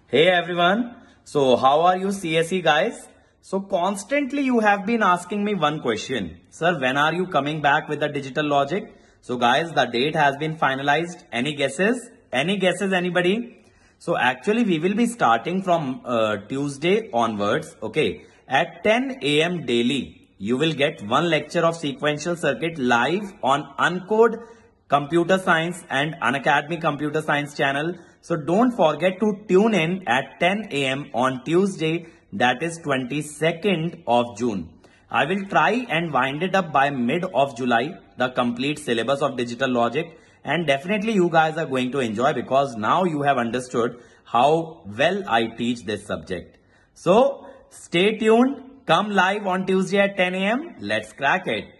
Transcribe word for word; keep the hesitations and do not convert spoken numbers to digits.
Hey everyone. So how are you C S E guys? So constantly you have been asking me one question. Sir, when are you coming back with the digital logic? So guys, the date has been finalized. Any guesses? Any guesses anybody? So actually we will be starting from uh, Tuesday onwards. Okay. At ten A M daily, you will get one lecture of sequential circuit live on Uncode Computer Science and Unacademy Computer Science channel. So don't forget to tune in at ten A M on Tuesday, that is twenty-second of June. I will try and wind it up by mid of July, the complete syllabus of digital logic, and definitely you guys are going to enjoy because now you have understood how well I teach this subject. So stay tuned, come live on Tuesday at ten A M. Let's crack it.